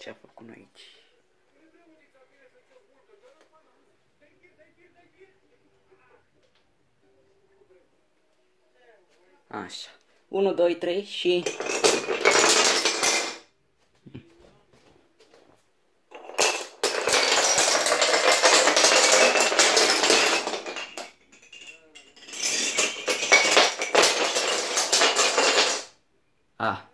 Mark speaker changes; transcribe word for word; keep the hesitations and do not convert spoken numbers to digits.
Speaker 1: Ce a făcut aici? Așa. unu, doi, trei și... A.